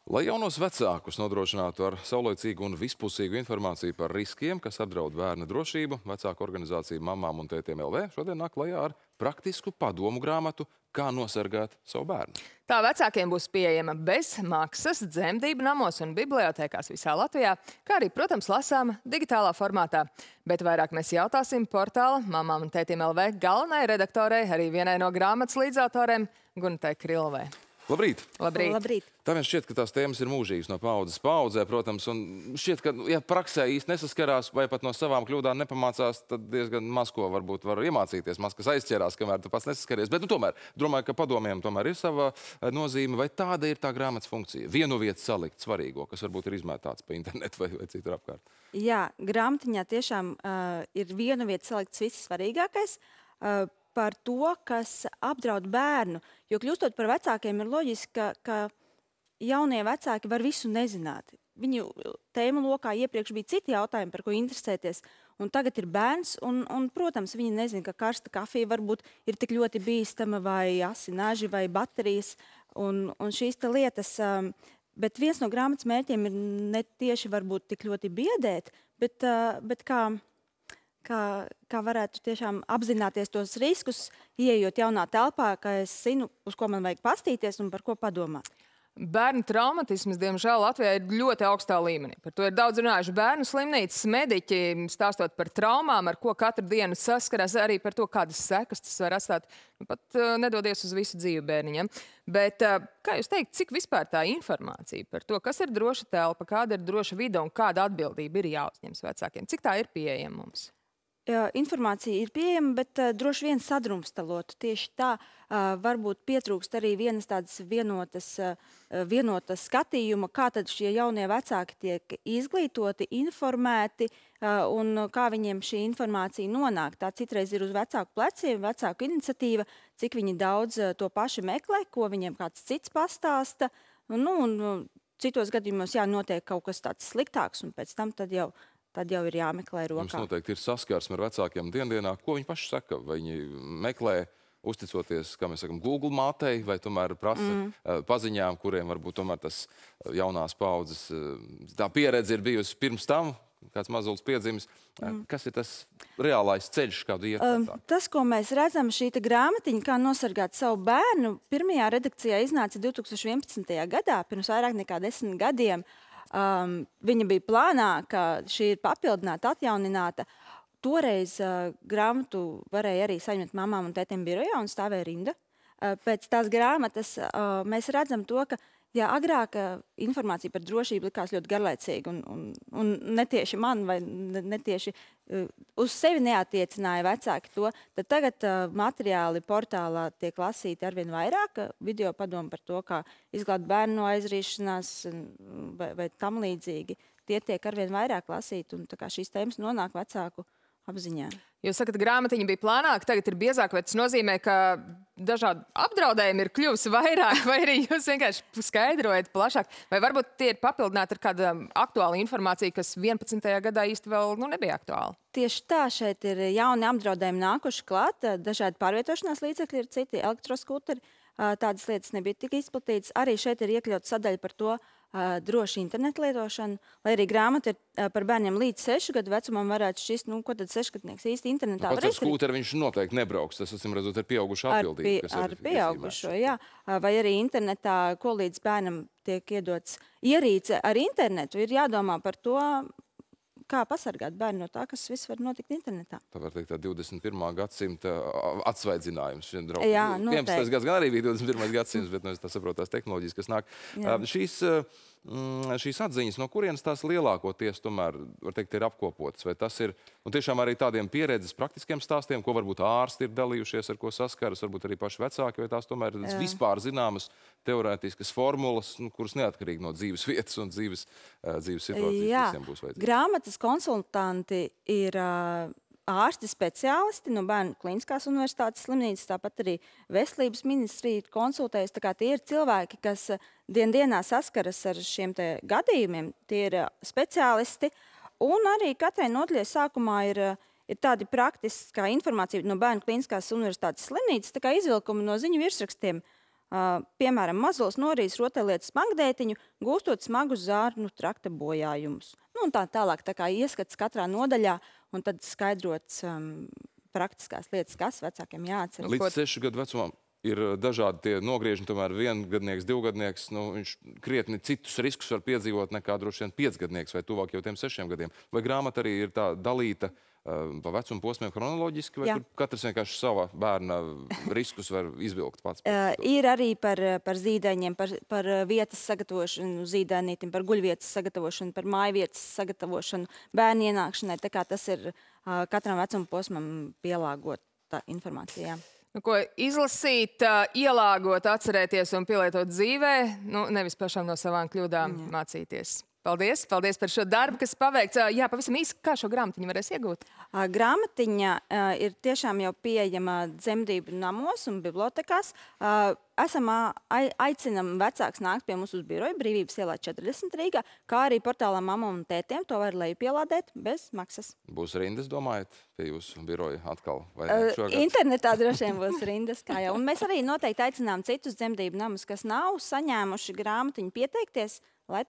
Lai jaunos vecākus nodrošinātu ar saulaicīgu un vispusīgu informāciju par riskiem, kas apdraud bērna drošību, vecāku organizācija Mamām un Tētiem LV šodien nāk klajā ar praktisku padomu grāmatu, kā nosargāt savu bērnu. Tā vecākiem būs pieejama bez maksas dzemdību namos un bibliotēkās visā Latvijā, kā arī, protams, lasāma digitālā formātā. Bet vairāk mēs jautāsim portāla Mamām un Tētiem LV galvenajai redaktorei, arī vienai no grāmatas līdzautoriem, Gunatai Krilovai. Labrīt! Labrīt! Labrīt. Tā vien šķiet, ka tās tēmas ir mūžīgas no paudzes paudzē, protams, un šķiet, ka, ja praksē īsti nesaskarās vai pat no savām kļūdām nepamācās, tad diezgan maz ko varbūt var iemācīties, maz kas aizķerās, kamēr tu pats nesaskaries. Bet, tomēr, domāju, ka padomiem tomēr ir sava nozīme, vai tāda ir tā grāmatas funkcija? Vienu vietu salikt svarīgo, kas varbūt ir izmētāts pa internetu vai citur apkārt. Jā, grāmatiņā tiešām ir vienu vietu salikts viss svarīgākais. Par to, kas apdraud bērnu, jo kļūstot par vecākiem ir loģiski, ka jaunie vecāki var visu nezināt. Viņu tēmu lokā iepriekš bija citi jautājumi, par ko interesēties, un tagad ir bērns, un protams, viņi nezina, ka karsta kafija varbūt ir tik ļoti bīstama, vai asi naži, vai baterijas, un šīs te lietas. Bet viens no grāmatas mērķiem ir ne tieši varbūt tik ļoti biedēt, bet kā varētu tiešām apzināties tos riskus, ieejot jaunā telpā, ka es zinu, uz ko man vajag pastīties un par ko padomāt. Bērnu traumatisms, diemžēl, Latvijā ir ļoti augstā līmenī. Par to ir daudz runājuši bērnu slimnīcas mediķi, stāstot par traumām, ar ko katru dienu saskarās, arī par to, kādas sekas tas var atstāt. Pat nedodies uz visu dzīvi bērniņam. Bet, kā jūs teikt, cik vispār tā informācija par to, kas ir droša telpa, kāda ir droša vide un kāda atbildība ir jāuzņems vecākiem? Cik tā ir pieejama mums? Informācija ir pieejama, bet droši vien sadrumstalota. Tieši tā varbūt pietrūkst arī vienas tādas vienotas skatījuma, kā tad šie jaunie vecāki tiek izglītoti, informēti un kā viņiem šī informācija nonāk. Tā citreiz ir uz vecāku pleciem, vecāku iniciatīva, cik viņi daudz to paši meklē, ko viņiem kāds cits pastāsta. Un citos gadījumos notiek kaut kas tāds sliktāks, un pēc tam tad jau ir jāmeklē rokā. Jums noteikti ir saskarsme ar vecākiem diendienā. Ko viņi paši saka? Vai viņi meklē, uzticoties, kā mēs sakam, Google mātei, vai tomēr prasa paziņām, kuriem varbūt tomēr tas jaunās paudzes, tā pieredze ir bijusi pirms tam, kāds mazulis piedzimis. Kas ir tas reālais ceļš, kādu iet? Tas, ko mēs redzam, šī grāmatiņa, kā nosargāt savu bērnu, pirmajā redakcijā iznāca 2011. gadā, pirms vairāk nekā 10 gadiem. Viņa bija plānā, ka šī ir papildināta, atjaunināta. Toreiz grāmatu varēja arī saņemt Mamām un Tētiem birojā un stāvēja rinda. Pēc tās grāmatas mēs redzam to, ka agrāk informācija par drošību likās ļoti garlaicīga un netieši man vai netieši uz sevi neatiecināja vecāki to, tad tagad materiāli portālā tiek lasīti arvien vairāk, video padomu par to, kā izglābt bērnu no aizrīšanās vai tam līdzīgi. Tie tiek arvien vairāk lasīti, un tā kā šīs tēmas nonāk vecāku apziņā. Jūs sakat, grāmatiņa bija plānāka, tagad ir biezāk, vai tas nozīmē, ka dažādi apdraudējumi ir kļuvusi vairāk, vai arī jūs vienkārši skaidrojat plašāk? Vai varbūt tie ir papildināti ar kādu aktuālu informāciju, kas 11. gadā īsti vēl nebija aktuāla? Tieši tā, šeit ir jauni apdraudējumi nākuši klāt, dažādi pārvietošanās līdzekļi ir citi, elektroskūteri, tādas lietas nebija tik izplatītas. Arī šeit ir iekļauts sadaļa par to, droši internetu lietošanu, lai arī grāmata ir par bērniem līdz 6 gadu vecumam varētu šķist, ko tad 6-gadnieks īsti internetā var izdarīt. Pats ar skūteri viņš noteikti nebrauks, tas, acīm redzot, ir pieaugušu atbildība. Ar pieaugušo, jā. Vai arī internetā, ko līdz bērnam tiek iedots ierīce ar internetu, ir jādomā par to, kā pasargāt bērnu no tā, kas viss var notikt internetā. Tā var teikt, tā 21. gadsimta atsvaidzinājums. Jā, noteikti. 11. gads gan arī bija 21. gadsimts, bet es tā saprotu tās tehnoloģijas, kas nāk. Šīs atziņas, no kurienes tās lielākoties tomēr, var teikt, ir apkopotas? Vai tas ir, un tiešām arī tādiem pieredzes praktiskiem stāstiem, ko varbūt ārsti ir dalījušies, ar ko saskaras, varbūt arī paši vecāki, vai tās tomēr ir vispār zināmas teorētiskas formulas, kuras neatkarīgi no dzīves vietas un dzīves situācijas visiem būs vajadzīgas? Grāmatas konsultanti ir ārsti speciālisti no Bērnu Kliniskās universitātes slimnīcas, tāpat arī Veselības ministrija ir konsultējusi. Tā kā tie ir cilvēki, kas dienā saskaras ar šiem te gadījumiem, tie ir speciālisti, un arī katrai nodaļai sākumā ir tādi praktiskā informācija no Bērnu Kliniskās universitātes slimnīcas, tā kā izvilkumi no ziņu virsrakstiem, piemēram, mazulis norīs rotaļlietas magdētiņu, gūstot smagus zārnu trakta bojājumus. Nu, un tā tālāk, tā kā ieskats katrā nodaļā, un tad skaidrots praktiskās lietas, kas vecākiem jāatcer. Līdz 6 gadu vecumam ir dažādi tie nogriežņi, tomēr viengadnieks, divgadnieks, nu, viņš krietni citus riskus var piedzīvot nekā droši vien 5gadnieks vai tuvāk jau tiem 6 gadiem. Vai grāmata arī ir tā dalīta pa vecuma posmiem chronoloģiski, vai tur katrs vienkārši sava bērna riskus var izvilkt pats? Ir arī par zīdaiņiem, par vietas sagatavošanu zīdainītim, par guļvietas sagatavošanu, par mājvietas sagatavošanu, bērnu ienākšanai. Tā kā tas ir katram vecuma posmam pielāgota informācija. Nu, ko izlasīt, ielāgot, atcerēties un pielietot dzīvē, nu, nevis pašam no savām kļūdām mācīties. Paldies, paldies par šo darbu, kas paveikts. Jā, pavisam īsi, kā šo grāmatiņu varēs iegūt? Grāmatiņa ir tiešām jau pieejama dzemdību namos un bibliotekās. Aicinam vecāks nākt pie mums uz biroju Brīvības ielā 40 Rīgā, kā arī portālā Mamam un tētiem. To var lejupielādēt bez maksas. Būs rindas, domājat, pie jūsu biroja atkal? Internetā droši vien būs rindas, kā jau. Un mēs arī noteikti aicinām citus dzemdību namus, kas nav saņēmuši grāmatiņu pieteikties, lai